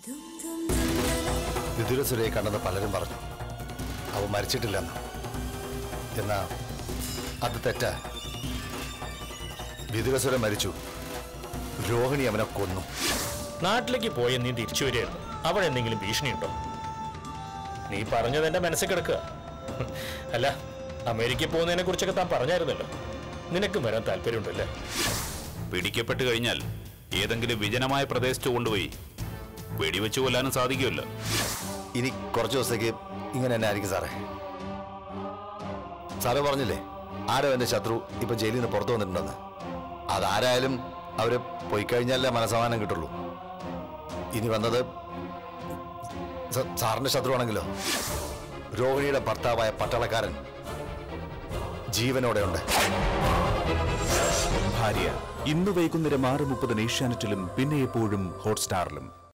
വിദുരസുരയെ കണ്ടെന്ന് പലരും പറഞ്ഞു. അവൻ മരിച്ചിട്ടില്ലെന്ന്. എന്നാ അത് തെറ്റാ. വിദുരസുര മരിച്ചു. രോഹിണി അവനെ കൊന്നു. നാട്ടിലേക്ക് പോയ നീ തിരിച്ചു വരികയായിരുന്നു. അവിടെ എന്തെങ്കിലും ഭീഷണിയുണ്ടോ? നീ പറഞ്ഞത് എന്റെ മനസ്സിൽ കിടക്കുക. അല്ല, അമേരിക്കയിൽ പോകുന്നതിനെ കുറിച്ചൊക്കെ താൻ പറഞ്ഞായിരുന്നല്ലോ. നിനക്ക് വരാൻ താല്പര്യമുണ്ടല്ലേ? പിടിക്കപ്പെട്ട് കഴിഞ്ഞാൽ ഏതെങ്കിലും വിജനമായ പ്രദേശത്ത് കൊണ്ടുപോയി വെടിവെച്ച് കൊല്ലാനും സാധിക്കുമല്ലോ. ഇനി കുറച്ചു ദിവസത്തേക്ക് ഇങ്ങനെ തന്നെ ആയിരിക്കും സാറേ. സാറ് പറഞ്ഞില്ലേ ആരോ എന്റെ ശത്രു ഇപ്പൊ ജയിലിൽ നിന്ന് പുറത്തു വന്നിട്ടുണ്ടെന്ന്. അതാരായാലും അവര് പോയി കഴിഞ്ഞാലേ മനസ്സമാനം കിട്ടുള്ളൂ. ഇനി വന്നത് സാറിന്റെ ശത്രുവാണെങ്കിലോ? രോഹിണിയുടെ ഭർത്താവായ പട്ടാളക്കാരൻ ജീവനോടെ ഉണ്ട്. ഭാര്യ ഇന്ന് വൈകുന്നേരം 6:30 ഏഷ്യാനെറ്റിലും പിന്നെ എപ്പോഴും ഹോട്ട്സ്റ്റാറിലും.